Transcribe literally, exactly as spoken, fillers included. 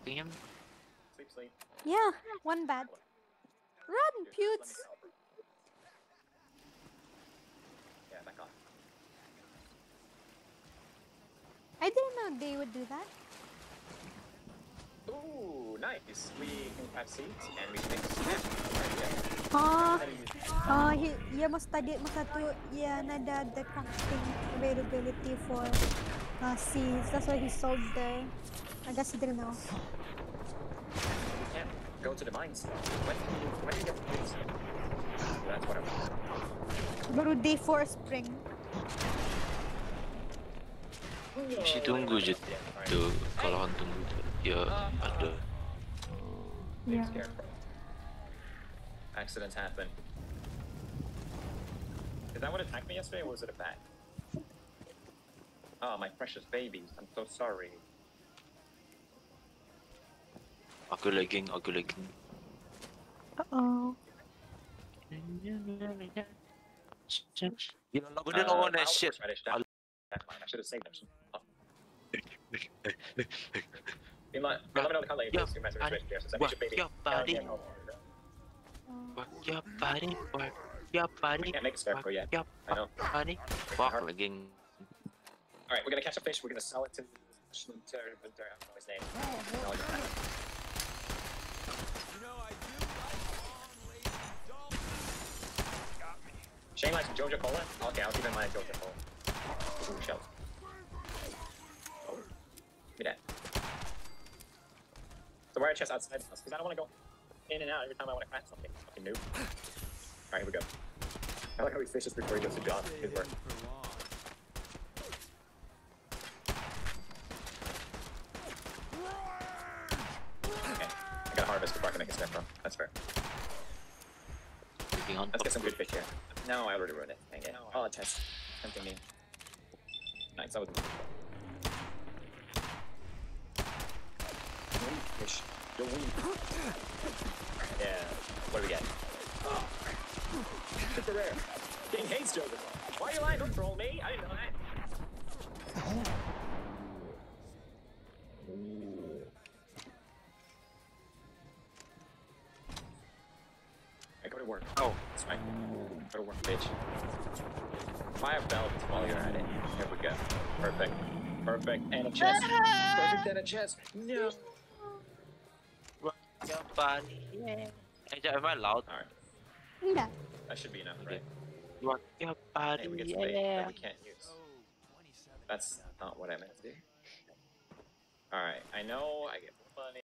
attacking him? Sleep, sleep. Yeah, one bad. Run, Here, Pewds! let me calibrate. Yeah, back off. I didn't know they would do that. Ooh, nice. We can have seats and we can make a snap. Right, Ah, yeah. ah, he, yeah, mas tadi, mas satu, yeah, nada the crafting availability for uh, seeds. That's why he sold there. I guess he didn't know. We can't go to the mines. When do you, when do you get the seats? That's what I'm. Baru day four spring. Mesti tunggu je tu. Kalau orang tunggu tu, dia ada. Being Yeah. scarecrow. Accidents happen. Did that one attack me yesterday or was it a bat? Oh, my precious babies. I'm so sorry. Aku lagging, aku lagging. Uh-oh. Gila lagu dia lawan Uh, that shit. horseradish, that- that line. I should have saved them. Oh. Be my, let me know the color you Yeah, please. My buddy. situation here. Since I Work your baby. your body. Yeah, yeah, Work your body, work your body. We can't make a scarecrow yet. Your I know. body. Fuck lagging. Alright, we're gonna catch a fish. We're gonna sell it to Schlinter. I don't know his name. No, I don't. You know I do like long lazy dolphins. Got me. Shane likes Jojo Cola? Okay, I'll give him my Jojo Cola. Ooh, shell. Oh. Give me that. So wire chest outside the house, because I don't want to go in and out every time I want to craft something. Fucking noob. Alright, here we go. I like how he fishes before he goes to job. Good work. For long. Okay. I gotta harvest before I can make a scarecrow. That's fair. Lagging on. Let's get some good fish here. No, I already ruined it. Dang it. Oh, a chest. Tempting me. Nice, that was fish. Yo, yeah. What do we get? Oh. Super rare. King hates Joker. Why are you lying? Don't troll me. I didn't know that. I go to work. Oh, that's right. Go to work, bitch. Fire belt while you're at it. Here we go. Perfect. Perfect. And a chest. Perfect and a chest. No. Work your body. Yeah. Hey, am I loud? Alright. Enggak. That should be enough, right? Work your body. Hey, we get spade that Yeah. we can't use. Oh, twenty-seven. That's not what I meant to do. Alright, I know I get money.